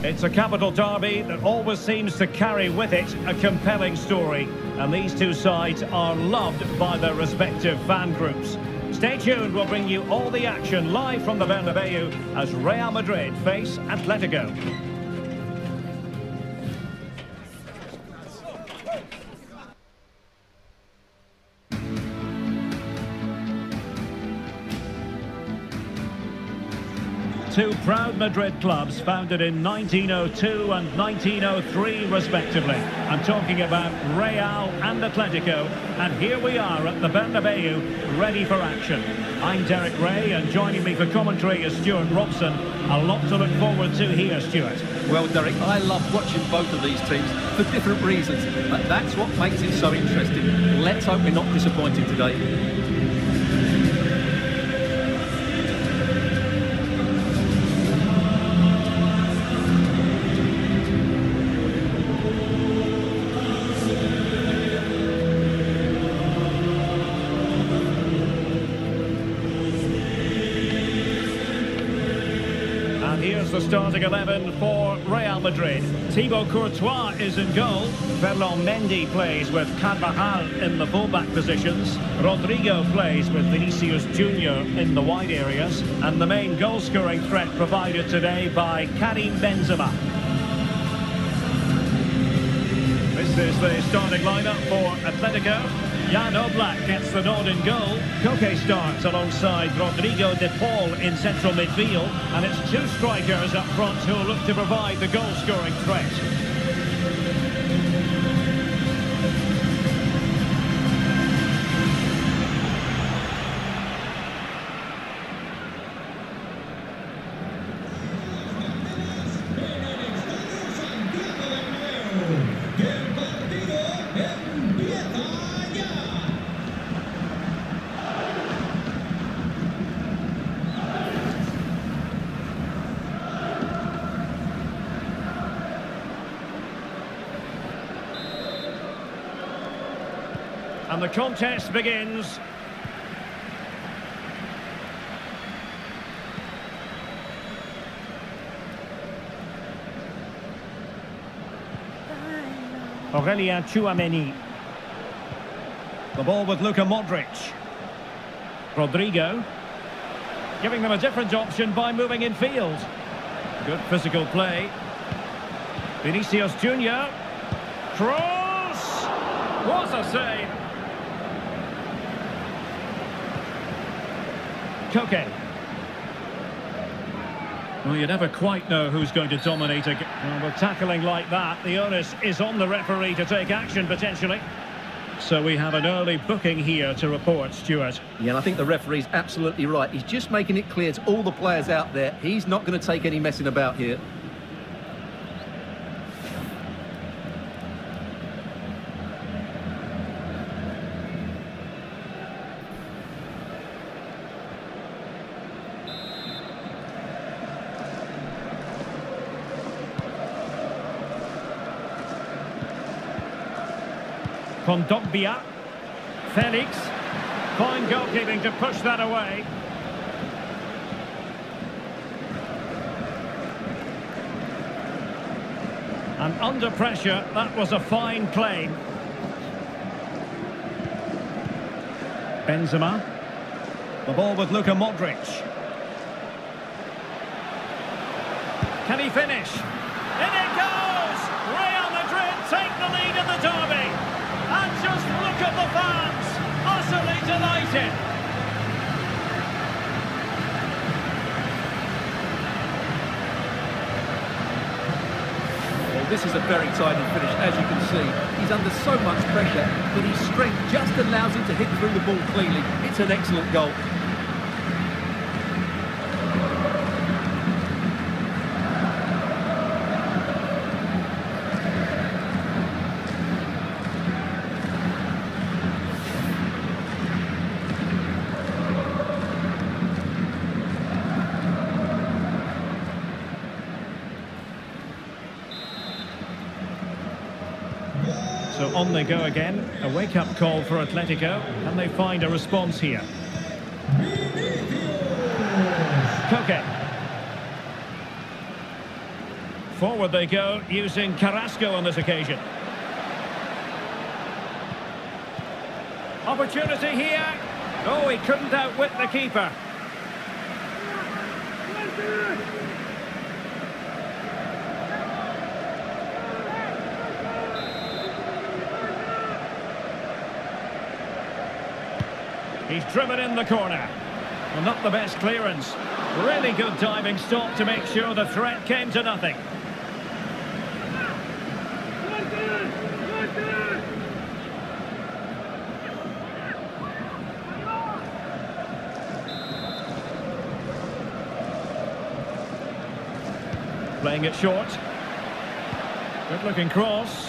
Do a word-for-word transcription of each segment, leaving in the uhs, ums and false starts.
It's a capital derby that always seems to carry with it a compelling story. And these two sides are loved by their respective fan groups. Stay tuned, we'll bring you all the action live from the Bernabeu as Real Madrid face Atletico. Two proud Madrid clubs founded in nineteen oh two and nineteen oh three respectively. I'm talking about Real and Atletico, and here we are at the Bernabeu, ready for action. I'm Derek Ray, and joining me for commentary is Stuart Robson. A lot to look forward to here, Stuart. Well, Derek, I love watching both of these teams for different reasons, but that's what makes it so interesting. Let's hope we're not disappointed today. Here's the starting eleven for Real Madrid. Thibaut Courtois is in goal. Ferland Mendy plays with Carvajal in the fullback positions. Rodrigo plays with Vinicius Junior in the wide areas. And the main goal-scoring threat provided today by Karim Benzema. This is the starting lineup for Atletico. Jan Oblak gets the nod in goal. Koke starts alongside Rodrigo de Paul in central midfield. And it's two strikers up front who will look to provide the goal-scoring threat. And the contest begins. Aurélien Tchouaméni. The ball with Luka Modric. Rodrigo. Giving them a different option by moving in field. Good physical play. Vinicius Junior. Cross! What a save! Koke. Well, you never quite know who's going to dominate a... Well, with tackling like that, the onus is on the referee to take action, potentially. So we have an early booking here to report, Stuart. Yeah, and I think the referee's absolutely right. He's just making it clear to all the players out there, he's not going to take any messing about here. Kondogbia, Felix, fine goalkeeping to push that away. And under pressure, that was a fine play. Benzema, the ball with Luka Modric. Can he finish? In it goes! Real Madrid take the lead in the derby. And just look at the fans, utterly delighted. Well, this is a very tidy finish, as you can see. He's under so much pressure, but his strength just allows him to hit through the ball cleanly. It's an excellent goal. So on they go again. A wake-up call for Atletico. Can they find a response here? Koke. forward they go, using Carrasco on this occasion. Opportunity here. Oh, he couldn't outwit the keeper. He's driven in the corner. Well, not the best clearance. Really good diving stop to make sure the threat came to nothing. Playing it short. Good looking cross.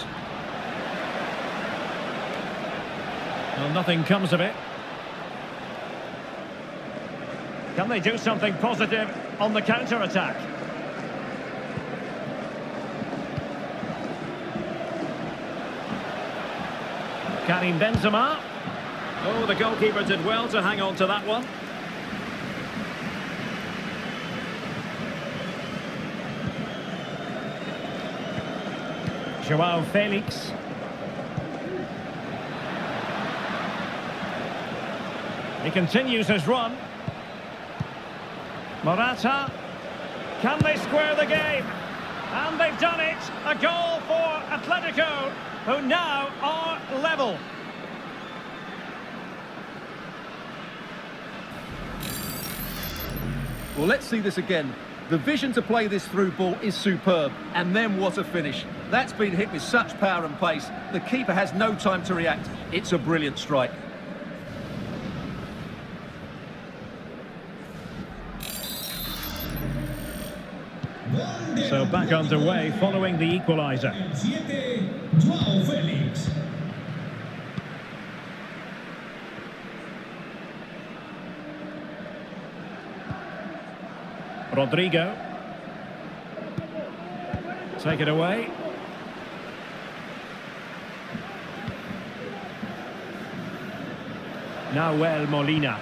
Well, nothing comes of it. Can they do something positive on the counter-attack? Karim Benzema. Oh, the goalkeeper did well to hang on to that one. Joao Felix. He continues his run. Morata. Can they square the game? And they've done it. A goal for Atletico, who now are level. Well, let's see this again. The vision to play this through ball is superb. And then what a finish. That's been hit with such power and pace. The keeper has no time to react. It's a brilliant strike. So back underway following the equaliser. Rodrigo. Take it away. Nahuel Molina.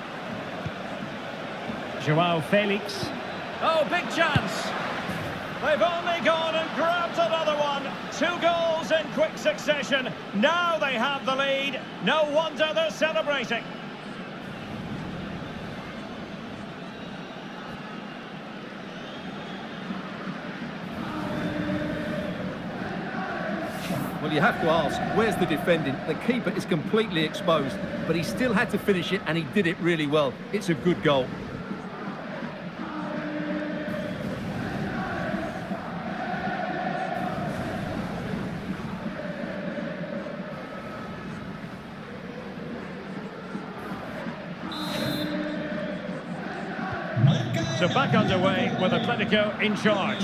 Joao Felix. Oh, big chance. They've only gone and grabbed another one. Two goals in quick succession. Now they have the lead. No wonder they're celebrating. Well, you have to ask, where's the defending? The keeper is completely exposed, but he still had to finish it, and he did it really well. It's a good goal. So back underway with Atletico in charge.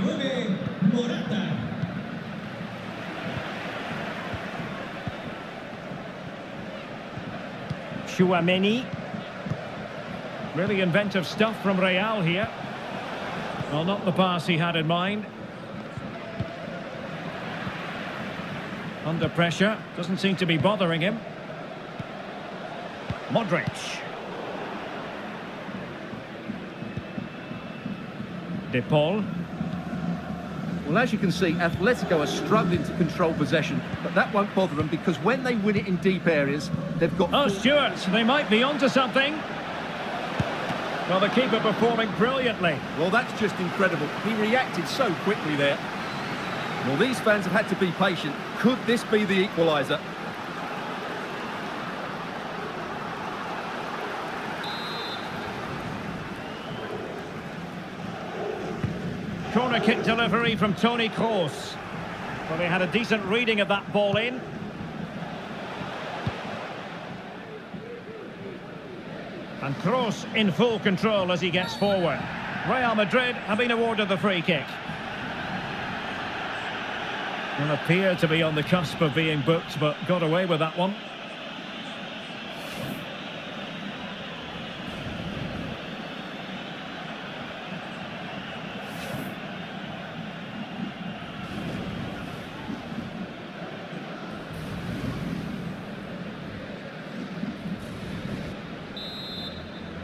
Tchouaméni. Really inventive stuff from Real here. Well, not the pass he had in mind. Under pressure, doesn't seem to be bothering him. Modric. De Paul. Well, as you can see, Atletico are struggling to control possession, but that won't bother them because when they win it in deep areas, they've got... Oh, Stuart, they might be onto something. Well, the keeper performing brilliantly. Well, that's just incredible. He reacted so quickly there. Well, these fans have had to be patient. Could this be the equaliser? Corner kick delivery from Toni Kroos. Well, they had a decent reading of that ball in. And Kroos in full control as he gets forward. Real Madrid have been awarded the free kick. Will appear to be on the cusp of being booked, but got away with that one.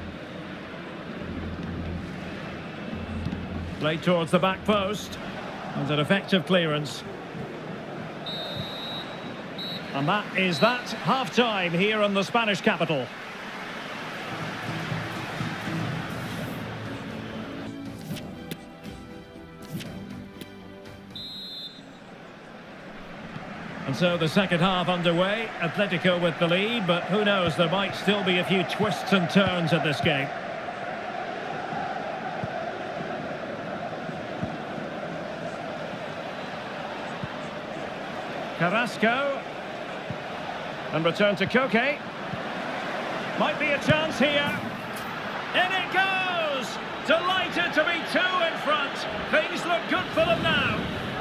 Played towards the back post. And an effective clearance. And that is that, half-time here in the Spanish capital. And so the second half underway, Atletico with the lead, but who knows, there might still be a few twists and turns in this game. Carrasco. And return to Koke. Might be a chance here. In it goes! Delighted to be two in front. Things look good for them now.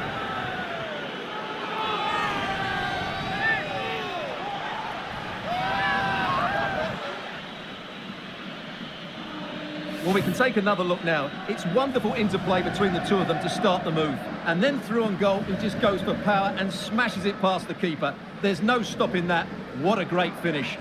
Well, we can take another look now. It's wonderful interplay between the two of them to start the move. And then through on goal, he just goes for power and smashes it past the keeper. There's no stopping that. What a great finish.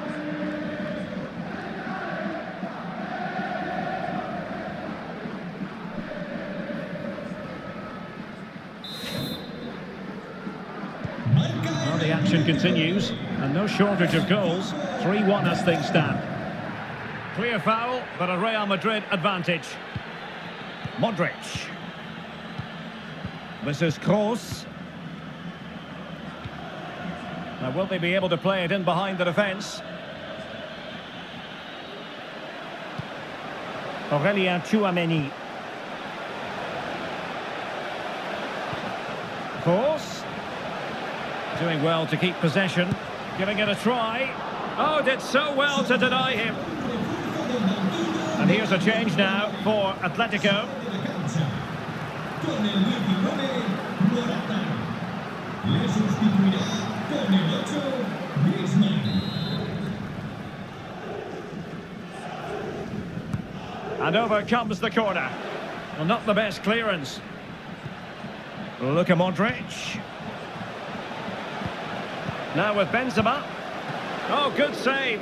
Well, the action continues, and no shortage of goals. three one as things stand. Clear foul, but a Real Madrid advantage. Modric. This is Kroos. Now, will they be able to play it in behind the defence? Aurelien Tchouameni. Kroos. Doing well to keep possession. Giving it a try. Oh, did so well to deny him. And here's a change now for Atletico. And over comes the corner. Well, not the best clearance. Luka Modric. Now with Benzema. Oh, good save.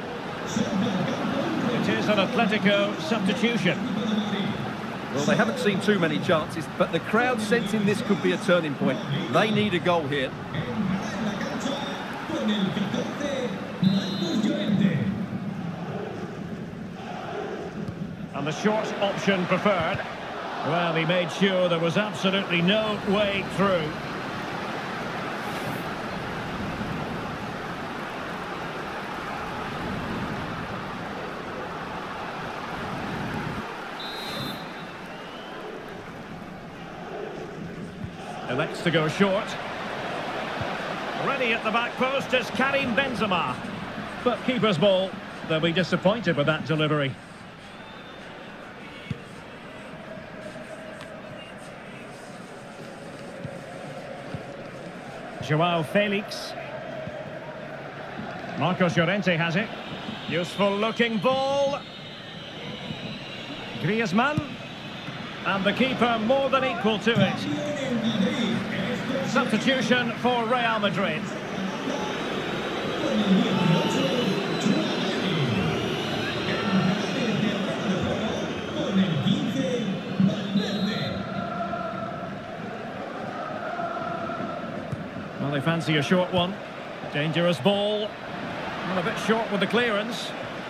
It is an Atletico substitution. Well, they haven't seen too many chances, but the crowd sensing this could be a turning point. They need a goal here. And the short option preferred. Well, he made sure there was absolutely no way through. Elects to go short. Ready at the back post is Karim Benzema. But keeper's ball. They'll be disappointed with that delivery. Joao Felix. Marcos Llorente has it. Useful looking ball. Griezmann. And the keeper more than equal to it. Substitution for Real Madrid. Well, they fancy a short one. Dangerous ball. Well, a bit short with the clearance.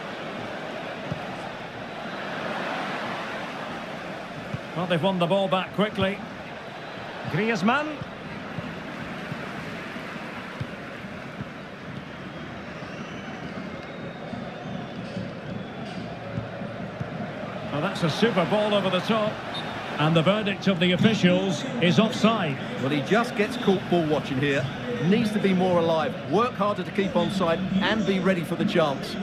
Well, they've won the ball back quickly. Griezmann. Well, that's a super ball over the top. And the verdict of the officials is offside. Well, he just gets caught ball watching here. Needs to be more alive, work harder to keep onside and be ready for the chance.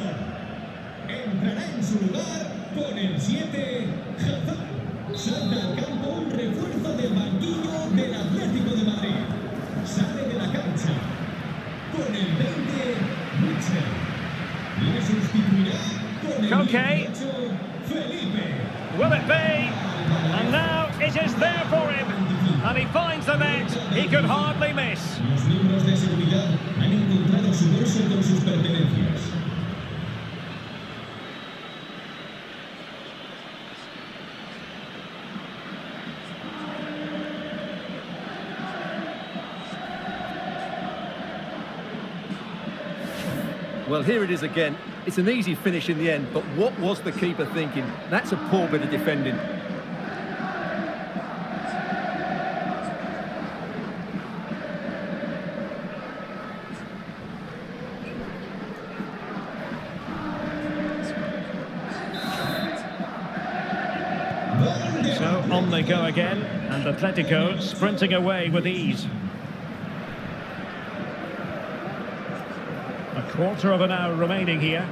Salta al campo un refuerzo del banquillo del Atlético de Madrid. Sale de la cancha con el veinte, Mitchell. Le sustituirá con el dieciocho, Felipe. Will it be? And now it is there for him. And he finds the net. He could hardly miss. Los miembros de seguridad han encontrado su bolso con sus pertenencias. Well, here it is again. It's an easy finish in the end, but what was the keeper thinking? That's a poor bit of defending. So on they go again, and Atletico sprinting away with ease. A quarter of an hour remaining here.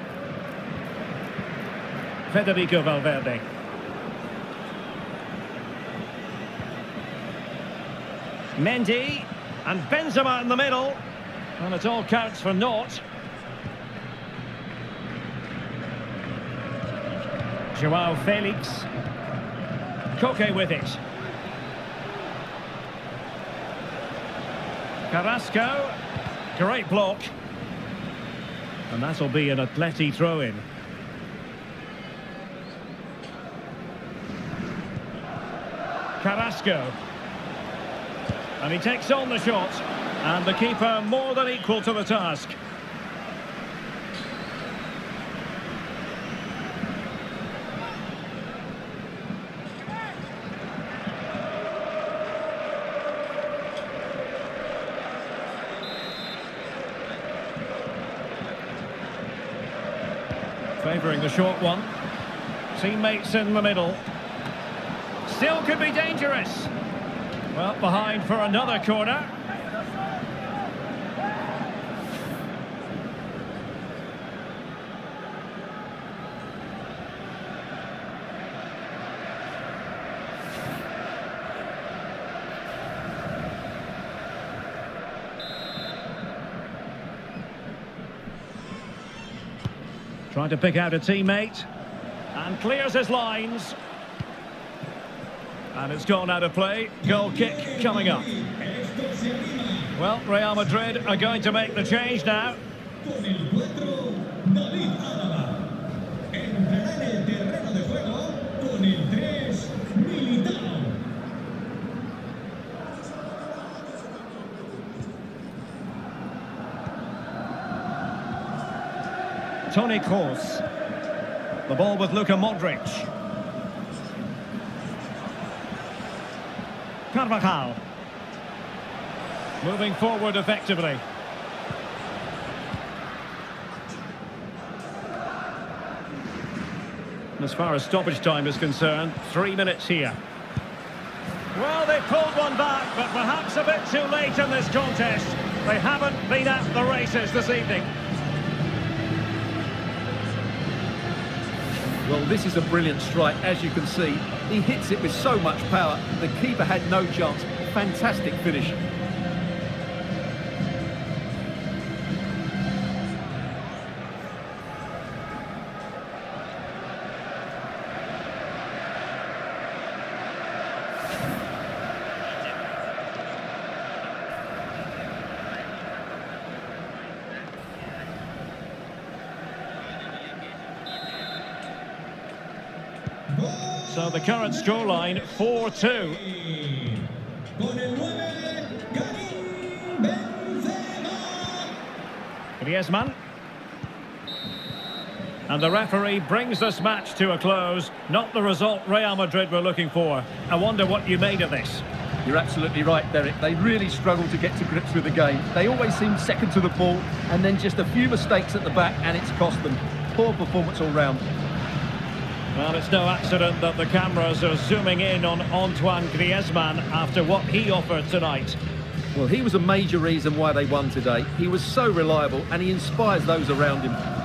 Federico Valverde. Mendy, and Benzema in the middle. And it all counts for naught. Joao Felix. Koke with it. Carrasco. Great block. And that'll be an Atleti throw-in. Carrasco. And he takes on the shot. And the keeper more than equal to the task. Favouring the short one. Teammates in the middle. Still could be dangerous. Well, behind for another corner. Trying to pick out a teammate. And clears his lines. And it's gone out of play. Goal kick coming up. Well, Real Madrid are going to make the change now. Toni Kroos. The ball with Luka Modric. Carvajal. Moving forward effectively. As far as stoppage time is concerned, three minutes here. Well, they pulled one back, but perhaps a bit too late in this contest. They haven't been at the races this evening. Well, this is a brilliant strike, as you can see. He hits it with so much power. The keeper had no chance. Fantastic finish. So the current scoreline, four two. Griezmann. And the referee brings this match to a close. Not the result Real Madrid were looking for. I wonder what you made of this. You're absolutely right, Derek. They really struggled to get to grips with the game. They always seemed second to the ball, and then just a few mistakes at the back, and it's cost them. Poor performance all round. Well, it's no accident that the cameras are zooming in on Antoine Griezmann after what he offered tonight. Well, he was a major reason why they won today. He was so reliable, and he inspires those around him.